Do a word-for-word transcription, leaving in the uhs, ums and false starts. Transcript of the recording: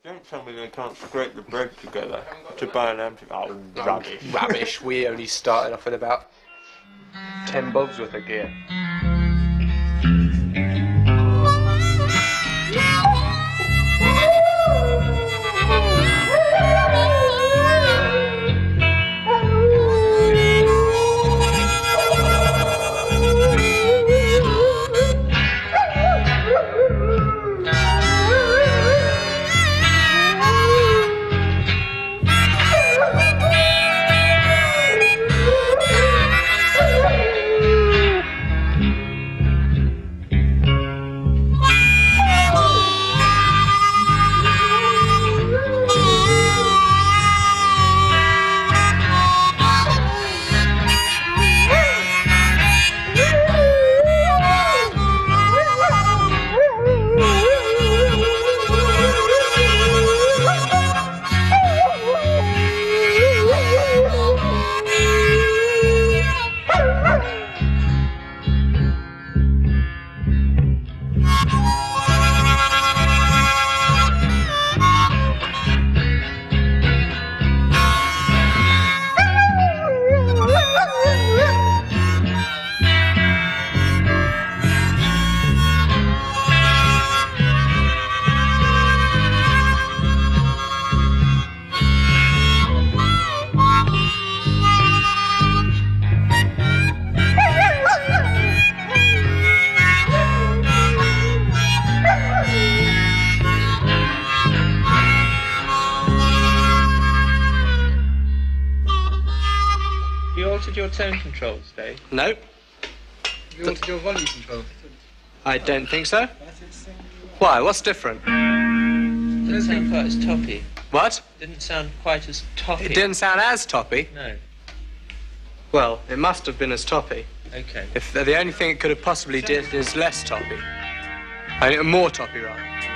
Don't tell me they can't scrape the bread together to buy an empty... Oh, rubbish. Rubbish. We only started off with about ten bobs worth of gear. Your tone controls, Dave? Nope. You altered your volume control? I don't think so. Why? What's different? Didn't sound quite as toppy. What? Didn't sound quite as toppy. It didn't sound as toppy? No. Well, it must have been as toppy. Okay. If the only thing it could have possibly did is less toppy. I mean, more toppy, rather.